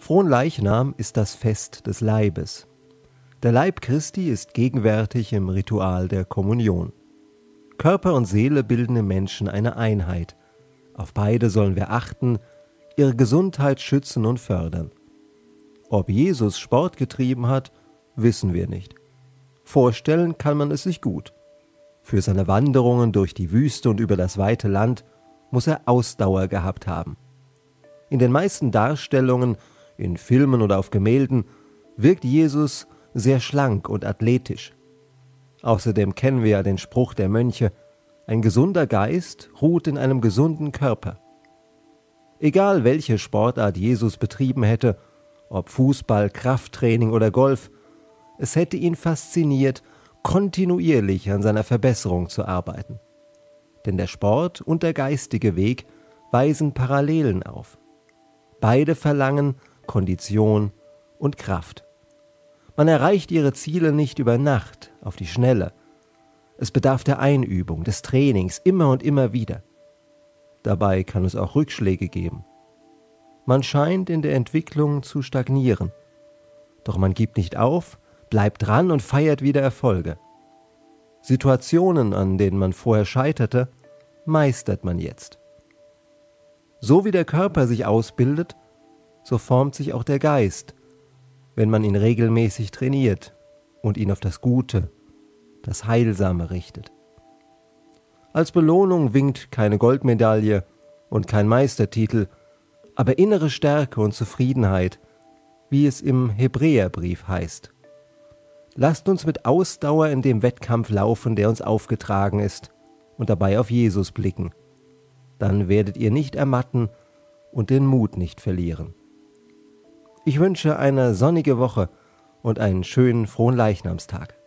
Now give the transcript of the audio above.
Fronleichnam ist das Fest des Leibes. Der Leib Christi ist gegenwärtig im Ritual der Kommunion. Körper und Seele bilden im Menschen eine Einheit. Auf beide sollen wir achten, ihre Gesundheit schützen und fördern. Ob Jesus Sport getrieben hat, wissen wir nicht. Vorstellen kann man es sich gut. Für seine Wanderungen durch die Wüste und über das weite Land muss er Ausdauer gehabt haben. In den meisten Darstellungen, in Filmen oder auf Gemälden, wirkt Jesus sehr schlank und athletisch. Außerdem kennen wir ja den Spruch der Mönche: Ein gesunder Geist ruht in einem gesunden Körper. Egal welche Sportart Jesus betrieben hätte, ob Fußball, Krafttraining oder Golf, es hätte ihn fasziniert, kontinuierlich an seiner Verbesserung zu arbeiten. Denn der Sport und der geistige Weg weisen Parallelen auf. Beide verlangen Kondition und Kraft. Man erreicht ihre Ziele nicht über Nacht, auf die Schnelle. Es bedarf der Einübung, des Trainings, immer und immer wieder. Dabei kann es auch Rückschläge geben. Man scheint in der Entwicklung zu stagnieren. Doch man gibt nicht auf, bleibt dran und feiert wieder Erfolge. Situationen, an denen man vorher scheiterte, meistert man jetzt. So wie der Körper sich ausbildet, so formt sich auch der Geist, wenn man ihn regelmäßig trainiert und ihn auf das Gute, das Heilsame richtet. Als Belohnung winkt keine Goldmedaille und kein Meistertitel, aber innere Stärke und Zufriedenheit, wie es im Hebräerbrief heißt. Lasst uns mit Ausdauer in dem Wettkampf laufen, der uns aufgetragen ist, und dabei auf Jesus blicken. Dann werdet ihr nicht ermatten und den Mut nicht verlieren. Ich wünsche eine sonnige Woche und einen schönen Fronleichnamstag.